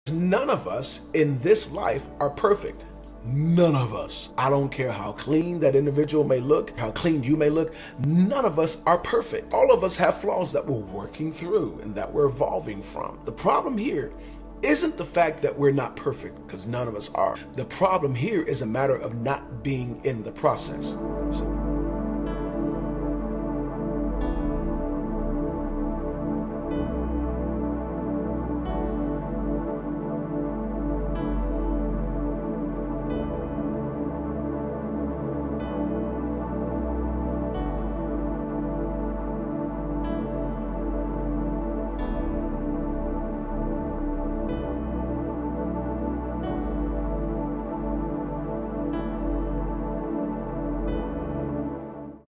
None of us in this life are perfect. None of us. I don't care how clean that individual may look, how clean you may look. None of us are perfect. All of us have flaws that we're working through and that we're evolving from. The problem here isn't the fact that we're not perfect, because none of us are. The problem here is a matter of not being in the process. So